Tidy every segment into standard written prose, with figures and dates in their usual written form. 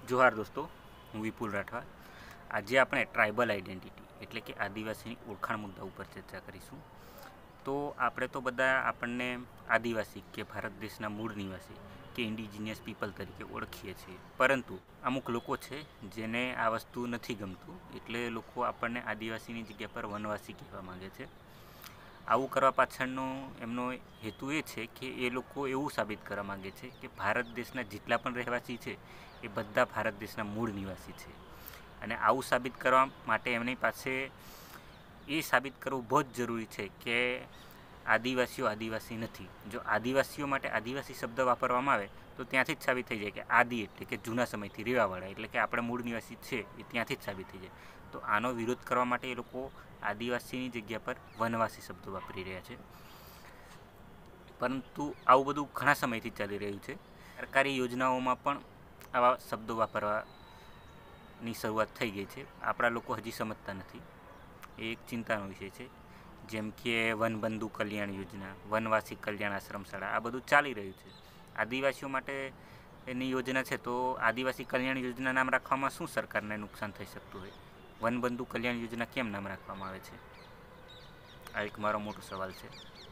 જોહાર દોસ્તો, હું વિપુલ રાઠવા। આજે આપણે ટ્રાઇબલ આઇડેન્ટિટી એટલે કે આદિવાસીની ઓળખાણ મુદ્દા ઉપર ચર્ચા કરીશું। તો આપણે તો બધા આપણને આદિવાસી કે ભારત દેશના મૂળ નિવાસી કે ઇન્ડિજિનિયસ પીપલ તરીકે ઓળખીએ છીએ, પરંતુ અમુક લોકો છે જેને આ વસ્તુ નથી ગમતું, એટલે લોકો આપણને આદિવાસીની જગ્યા પર વનવાસી કહેવા માગે છે। આવું કરવા પાછળનો એમનો હેતુ એ છે કે એ લોકો એવું સાબિત કરવા માગે છે કે ભારત દેશના જેટલા પણ રહેવાસી છે એ બધા ભારત દેશના મૂળ નિવાસી છે। અને આવું સાબિત કરવા માટે એમની પાસે એ સાબિત કરવું બહુ જ જરૂરી છે કે આદિવાસીઓ આદિવાસી નથી। જો આદિવાસીઓ માટે આદિવાસી શબ્દ વાપરવામાં આવે તો ત્યાંથી જ સાબિત થઈ જાય કે આદિ એટલે કે જૂના સમયથી રહેવાવાળા, એટલે કે આપણે મૂળ નિવાસી છે એ ત્યાંથી જ સાબિત થઈ જાય। તો આનો વિરોધ કરવા માટે એ લોકો આદિવાસીની જગ્યા પર વનવાસી શબ્દ વાપરી રહ્યા છે। પરંતુ આવું બધું ઘણા સમયથી ચાલી રહ્યું છે। સરકારી યોજનાઓમાં પણ આવા શબ્દો વાપરવાની શરૂઆત થઈ ગઈ છે। આપણા લોકો હજી સમજતા નથી, એ એક ચિંતાનો વિષય છે। જેમ કે વનબંધુ કલ્યાણ યોજના, વનવાસી કલ્યાણ આશ્રમશાળા, આ બધું ચાલી રહ્યું છે। આદિવાસીઓ માટે એની યોજના છે, તો આદિવાસી કલ્યાણ યોજના નામ રાખવામાં શું સરકારને નુકસાન થઈ શકતું હોય? વનબંધુ કલ્યાણ યોજના કેમ નામ રાખવામાં આવે છે? આ એક મારો મોટો સવાલ છે।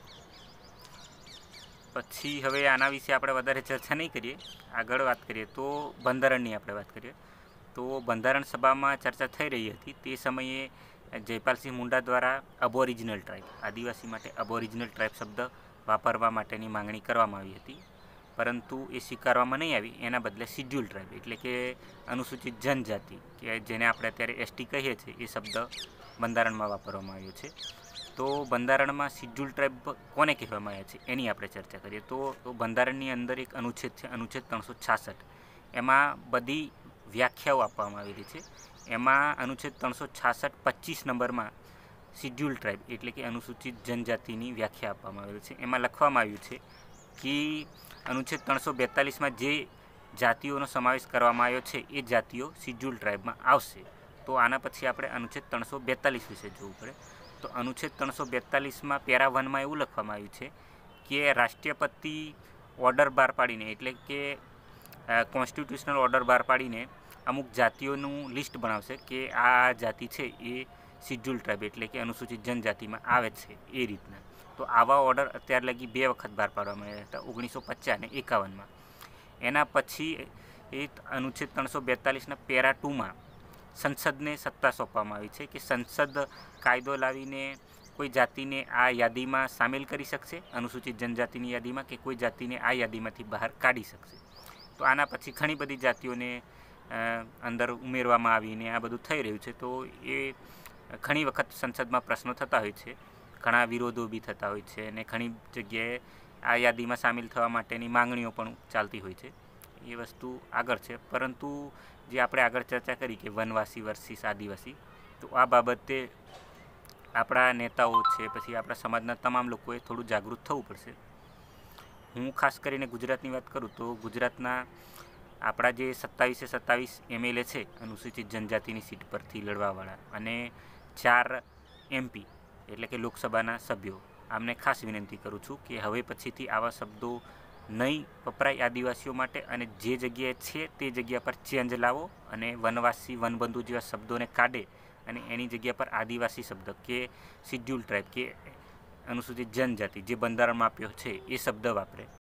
પછી હવે આના વિશે આપણે વધારે ચર્ચા નહીં કરીએ, આગળ વાત કરીએ તો બંધારણની આપણે વાત કરીએ તો બંધારણ સભામાં ચર્ચા થઈ રહી હતી। તે સમયે જયપાલસિંહ મુંડા દ્વારા અબોરિજિનલ ટ્રાઇબ, આદિવાસી માટે અબોરિજિનલ ટ્રાઇબ શબ્દ વાપરવા માટેની માંગણી કરવામાં આવી હતી, પરંતુ એ સ્વીકારવામાં નહીં આવી। એના બદલે શિડ્યુલ ટ્રાઇબ એટલે કે અનુસૂચિત જનજાતિ, કે જેને આપણે અત્યારે એસટી કહીએ છીએ, એ શબ્દ બંધારણમાં વાપરવામાં આવ્યો છે। તો બંધારણમાં શિડ્યુલ ટ્રાઇબ કોને કહેવામાં આવ્યા છે એની આપણે ચર્ચા કરીએ તો બંધારણની અંદર એક અનુચ્છેદ છે, અનુચ્છેદ 366। એમાં બધી વ્યાખ્યાઓ આપવામાં આવેલી છે। એમાં અનુચ્છેદ 366 25 નંબરમાં શિડ્યુલ ટ્રાઇબ એટલે કે અનુસૂચિત જનજાતિની વ્યાખ્યા આપવામાં આવેલી છે। એમાં લખવામાં આવ્યું છે કે અનુચ્છેદ 342માં જે જાતિઓનો સમાવેશ કરવામાં આવ્યો છે એ જાતિઓ શિડ્યુલ ટ્રાઇબમાં આવશે। તો આના પછી આપણે અનુચ્છેદ 342 વિશે જોવું પડે। તો અનુચ્છેદ 342માં પેરા 1માં એવું લખવામાં આવ્યું છે કે રાષ્ટ્રપતિ ઓર્ડર બહાર પાડીને, એટલે કે કોન્સ્ટિટ્યુશનલ ઓર્ડર બહાર પાડીને અમુક જાતિઓનું લિસ્ટ બનાવશે કે આ જાતિ છે એ શિડ્યુલ ટ્રાઇબ એટલે કે અનુસૂચિત જનજાતિમાં આવે છે એ રીતના। તો આવા ઓર્ડર અત્યાર લગી 2 વખત બહાર પાડવામાં આવ્યા હતા, 1950 અને 51માં। એના પછી એ અનુચ્છેદ 342ના પેરા 2માં સંસદને સત્તા સોંપવામાં આવી છે કે સંસદ કાયદો લાવીને કોઈ જાતિને આ યાદીમાં સામેલ કરી શકશે, અનુસૂચિત જનજાતિની યાદીમાં, કે કોઈ જાતિને આ યાદીમાંથી બહાર કાઢી શકશે। તો આના પછી ઘણી બધી જાતિઓને અંદર ઉમેરવામાં આવીને આ બધું થઈ રહ્યું છે। તો એ ઘણી વખત સંસદમાં પ્રશ્નો થતા હોય છે, ઘણા વિરોધો બી થતા હોય છે, અને ઘણી જગ્યાએ આ યાદીમાં સામેલ થવા માટેની માંગણીઓ પણ ચાલતી હોય છે। એ વસ્તુ આગળ છે, પરંતુ જે આપણે આગળ ચર્ચા કરી કે વનવાસી વર્સિસ આદિવાસી, તો આ બાબતે આપણા નેતાઓ છે, પછી આપણા સમાજના તમામ લોકોએ થોડું જાગૃત થવું પડશે। હું ખાસ કરીને ગુજરાતની વાત કરું તો ગુજરાતના આપણા જે 27 MLA છે અનુસૂચિત જનજાતિની સીટ પરથી લડવાવાળા, અને 4 MP એટલે કે લોકસભાના સભ્યો, આમને ખાસ વિનંતી કરું છું કે હવે પછીથી આવા શબ્દો નહીં વપરાય આદિવાસીઓ માટે, અને જે જગ્યાએ છે તે જગ્યા પર ચેન્જ લાવો, અને વનવાસી વનબંધુ જેવા શબ્દોને કાઢે અને એની જગ્યા પર આદિવાસી શબ્દ કે શિડ્યુલ ટ્રાઇબ કે અનુસૂચિત જનજાતિ જે બંધારણમાં આપ્યો છે એ શબ્દ વાપરે।